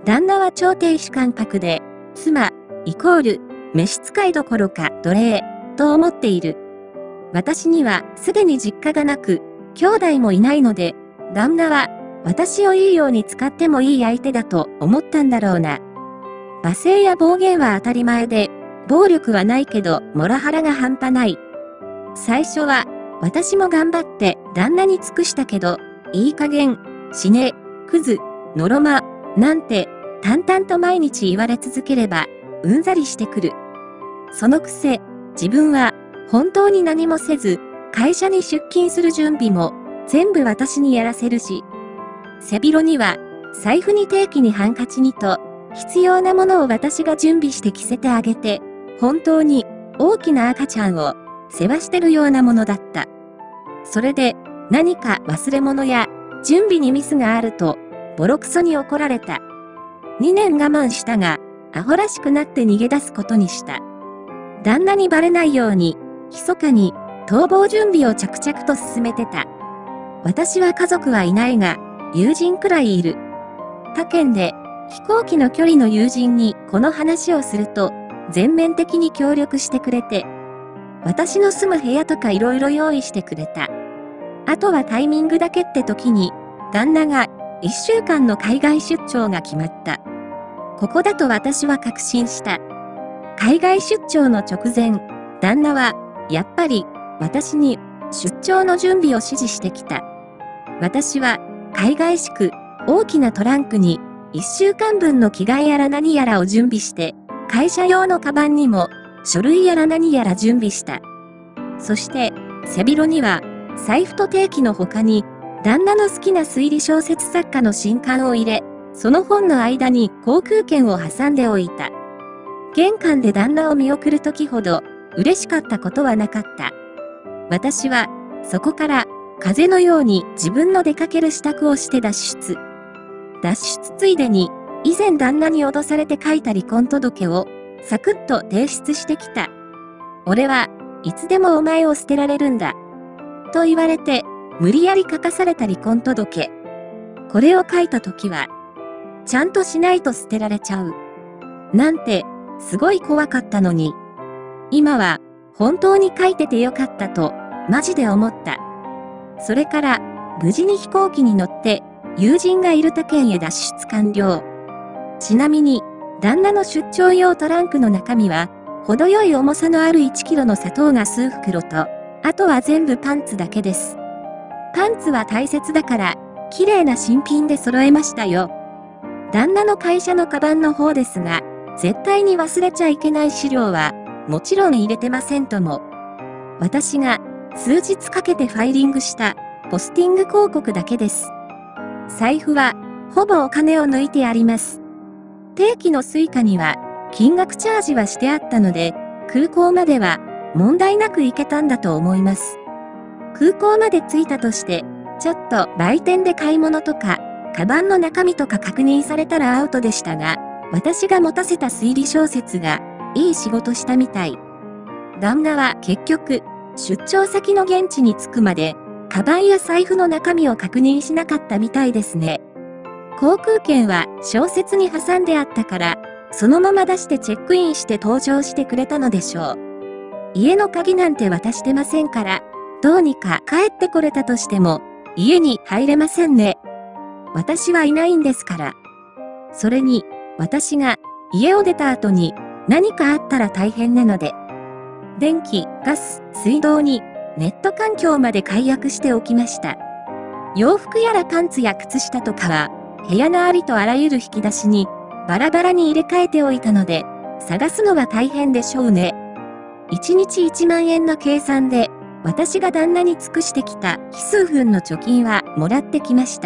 旦那は超低主観覚で、妻、イコール、召使いどころか奴隷、と思っている。私にはすでに実家がなく、兄弟もいないので、旦那は私をいいように使ってもいい相手だと思ったんだろうな。罵声や暴言は当たり前で、暴力はないけどモラハラが半端ない。最初は私も頑張って旦那に尽くしたけど、いい加減、死ね、クズ、のろま、なんて淡々と毎日言われ続ければ、うんざりしてくる。そのくせ、自分は本当に何もせず、会社に出勤する準備も全部私にやらせるし、背広には財布に定期にハンカチにと必要なものを私が準備して着せてあげて、本当に大きな赤ちゃんを世話してるようなものだった。それで何か忘れ物や準備にミスがあるとボロクソに怒られた。2年我慢したが、アホらしくなって逃げ出すことにした。旦那にバレないように、密かに逃亡準備を着々と進めてた。私は家族はいないが、友人くらいいる。他県で飛行機の距離の友人にこの話をすると、全面的に協力してくれて、私の住む部屋とかいろいろ用意してくれた。あとはタイミングだけって時に、旦那が1週間の海外出張が決まった。ここだと私は確信した。海外出張の直前、旦那は、やっぱり、私に、出張の準備を指示してきた。私は、海外しく、大きなトランクに、1週間分の着替えやら何やらを準備して、会社用のカバンにも、書類やら何やら準備した。そして、背広には、財布と定期の他に、旦那の好きな推理小説作家の新刊を入れ、その本の間に航空券を挟んでおいた。玄関で旦那を見送るときほど嬉しかったことはなかった。私はそこから風のように自分の出かける支度をして脱出。脱出ついでに以前旦那に脅されて書いた離婚届をサクッと提出してきた。俺はいつでもお前を捨てられるんだ。と言われて無理やり書かされた離婚届。これを書いたときはちゃんとしないと捨てられちゃう。なんて、すごい怖かったのに。今は、本当に書いててよかったと、マジで思った。それから、無事に飛行機に乗って、友人がいる他県へ脱出完了。ちなみに、旦那の出張用トランクの中身は、程よい重さのある1キロの砂糖が数袋と、あとは全部パンツだけです。パンツは大切だから、綺麗な新品で揃えましたよ。旦那の会社のカバンの方ですが、絶対に忘れちゃいけない資料は、もちろん入れてませんとも。私が数日かけてファイリングしたポスティング広告だけです。財布は、ほぼお金を抜いてあります。定期のスイカには、金額チャージはしてあったので、空港までは問題なく行けたんだと思います。空港まで着いたとして、ちょっと売店で買い物とか、カバンの中身とか確認されたらアウトでしたが、私が持たせた推理小説がいい仕事したみたい。旦那は結局、出張先の現地に着くまで、カバンや財布の中身を確認しなかったみたいですね。航空券は小説に挟んであったから、そのまま出してチェックインして搭乗してくれたのでしょう。家の鍵なんて渡してませんから、どうにか帰ってこれたとしても、家に入れませんね。私はいないんですから。それに、私が家を出た後に何かあったら大変なので、電気、ガス、水道にネット環境まで解約しておきました。洋服やらパンツや靴下とかは、部屋のありとあらゆる引き出しにバラバラに入れ替えておいたので、探すのは大変でしょうね。1日1万円の計算で、私が旦那に尽くしてきた奇数分の貯金はもらってきました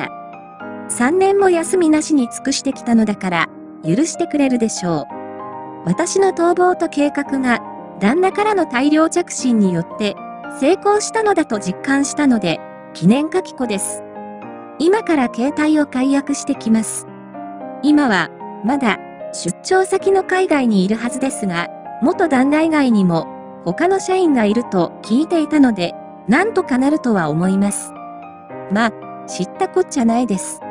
。3年も休みなしに尽くしてきたのだから、許してくれるでしょう。私の逃亡と計画が、旦那からの大量着信によって、成功したのだと実感したので、記念書き子です。今から携帯を解約してきます。今は、まだ、出張先の海外にいるはずですが、元旦那以外にも、他の社員がいると聞いていたので、なんとかなるとは思います。ま、知ったこっちゃないです。